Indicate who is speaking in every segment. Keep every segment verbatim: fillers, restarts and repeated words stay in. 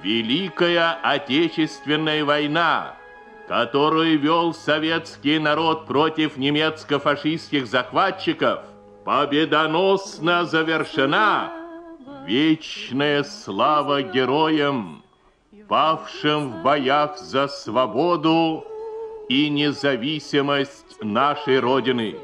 Speaker 1: Великая Отечественная война, которую вел советский народ против немецко-фашистских захватчиков, победоносно завершена. Вечная слава героям, павшим в боях за свободу и независимость нашей Родины.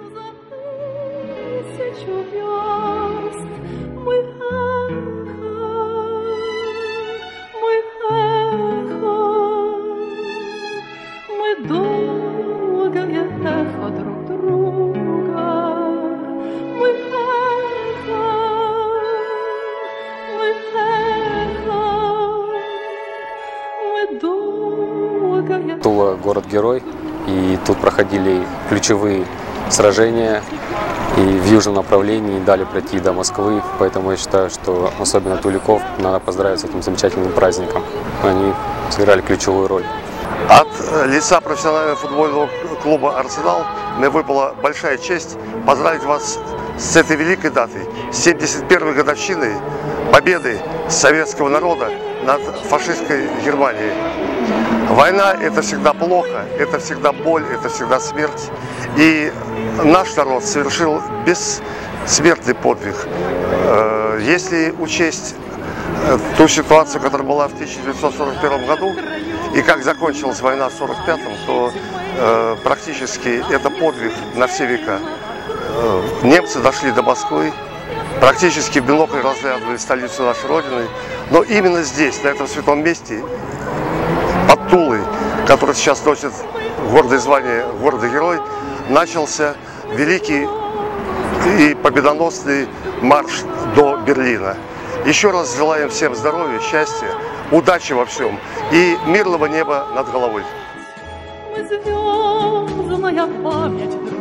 Speaker 2: Тула – город-герой, и тут проходили ключевые сражения, и в южном направлении дали пройти до Москвы, поэтому я считаю, что особенно туликов надо поздравить с этим замечательным праздником. Они сыграли ключевую роль.
Speaker 3: От лица профессионального футбольного клуба «Арсенал» мне выпала большая честь поздравить вас с этой великой датой, семьдесят первой годовщиной победы советского народа над фашистской Германией. Война – это всегда плохо, это всегда боль, это всегда смерть. И наш народ совершил бессмертный подвиг. Если учесть ту ситуацию, которая была в тысяча девятьсот сорок первом году, и как закончилась война в сорок пятом, то э, практически это подвиг на все века. Э, немцы дошли до Москвы, практически в бинокль разглядывали столицу нашей Родины, но именно здесь, на этом святом месте, под Тулой, который сейчас носит гордое звание города-герой, начался великий и победоносный марш до Берлина. Еще раз желаем всем здоровья, счастья, удачи во всем и мирного неба над головой.
Speaker 4: Звездная память